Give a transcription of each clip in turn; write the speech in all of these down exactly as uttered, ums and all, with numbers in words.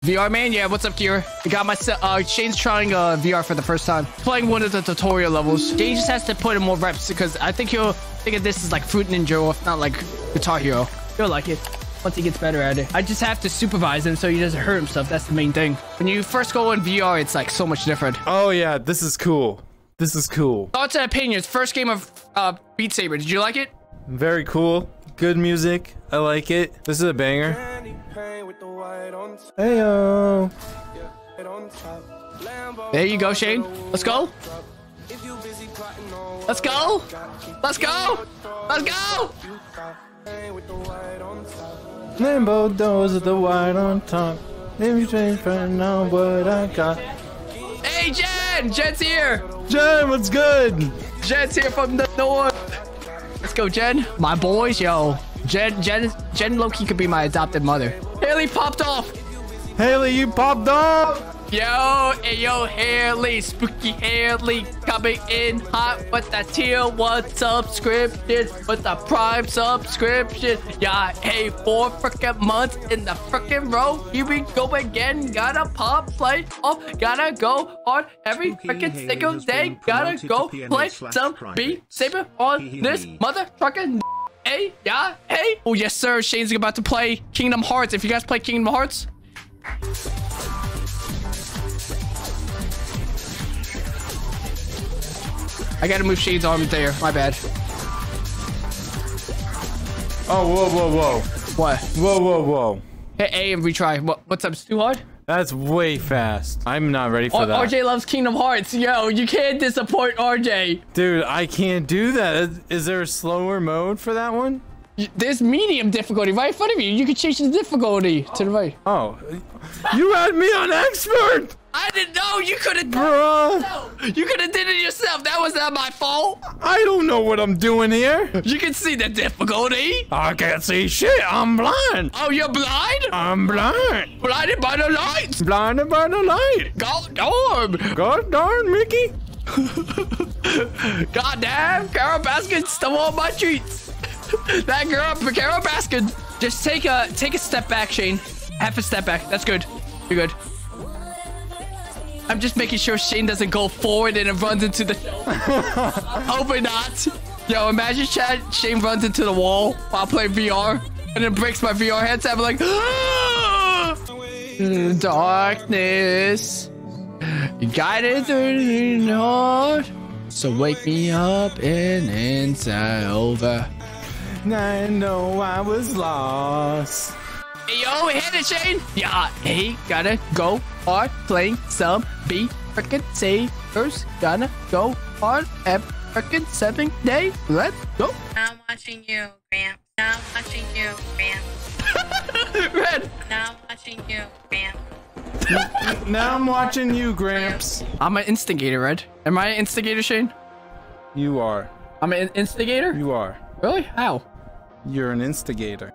V R man, yeah, what's up, Kira? I got my set. Uh, Shane's trying uh, V R for the first time. Playing one of the tutorial levels. Shane just has to put in more reps because I think he'll think of this as like Fruit Ninja or if not like Guitar Hero. He'll like it once he gets better at it. I just have to supervise him so he doesn't hurt himself. That's the main thing. When you first go in V R, it's like so much different. Oh yeah, this is cool. This is cool. Thoughts and opinions. First game of uh, Beat Saber. Did you like it? Very cool. Good music. I like it. This is a banger. Heyo. There you go, Shane. Let's go. Let's go. Let's go. Let's go. Lambo doors with the white on top. Let me change right now what I got. Hey, Jen. Jen's here. Jen, what's good? Jen's here from the north. Let's go, Jen. My boys, yo. Jen, Jen, Jen Loki could be my adopted mother. Haley popped off. Haley, you popped off. Yo, hey, yo, Haley, spooky Haley coming in hot with that tier one subscription, with the prime subscription. Yeah, hey, four freaking months in the freaking row. Here we go again. Gotta pop, play off, gotta go on every freaking single day. Gotta go play some Beat Saber on this mother trucking. Hey, yeah, hey. Oh, yes, sir. Shane's about to play Kingdom Hearts. If you guys play Kingdom Hearts. I gotta move Shane's arm there. My bad. Oh, whoa, whoa, whoa. What? Whoa, whoa, whoa. Hit A and retry. What, what's up? It's too hard? That's way fast. I'm not ready for R that. R J loves Kingdom Hearts. Yo, you can't disappoint R J. Dude, I can't do that. Is, is there a slower mode for that one? There's medium difficulty right in front of you. You can change the difficulty to the right. Oh, you had me on expert. I didn't know. You could have. Bruh. You could have did it yourself. That was not my fault. I don't know what I'm doing here. You can see the difficulty. I can't see shit. I'm blind. Oh, you're blind? I'm blind. Blinded by the lights. Blinded by the light. God darn. God darn, Mickey. God damn. Carol Baskin stole all my treats. That girl, Carol Baskin. Just take a take a step back, Shane. Half a step back. That's good. You're good. I'm just making sure Shane doesn't go forward and it runs into the... Hoping not. Yo, imagine Chad, Shane runs into the wall while playing V R and it breaks my V R headset. I'm like, ah! Darkness, guided through the north. So wake me up and it's over. I know I was lost. Hey, yo, hit it, Shane. Yeah, hey, gotta go hard playing some Beat frickin' Sabers. Gonna go hard every frickin' seven day. Let's go. Now I'm watching you, Gramps. Now I'm watching you, Gramps. Red. Now I'm watching you, Gramps. Now I'm watching you, Gramps. I'm an instigator, Red. Am I an instigator, Shane? You are. I'm an instigator? You are. Really? How? You're an instigator.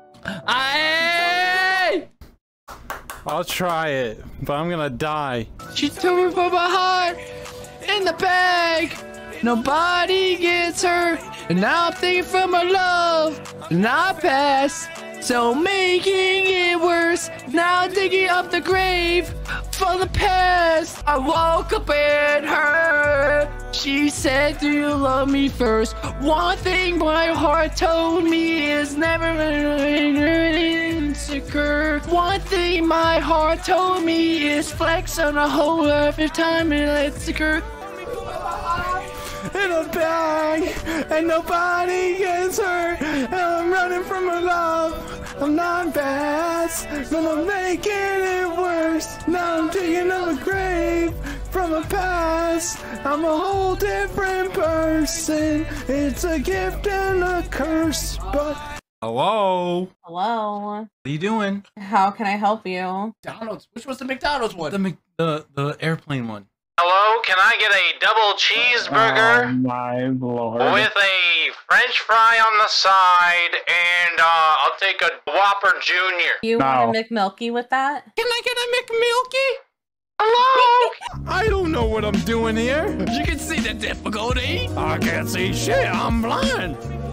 I. I'll try it, but I'm gonna die. She took me from my heart in the bag. Nobody gets hurt. And now I'm thinking from my love, not past. So making it worse. Now digging up the grave from the past. I woke up in her. She said, do you love me first? One thing my heart told me is never insecure. One thing my heart told me is flex on a whole every time it lets occur. In a bag, and nobody gets hurt. And I'm running from my love. I'm not fast, but I'm making it worse. Now I'm digging up a grave from a past. I'm a whole different person. It's a gift and a curse, but hello. Hello. What are you doing? How can I help you? McDonald's. Which was the McDonald's one? The Mc the the airplane one. Hello, can I get a double cheeseburger Oh my lord. with a french fry on the side, and uh, I'll take a Whopper Junior You No. want a McMilky with that? Can I get a McMilky? Hello? I don't know what I'm doing here. You can see the difficulty. I can't see shit. I'm blind.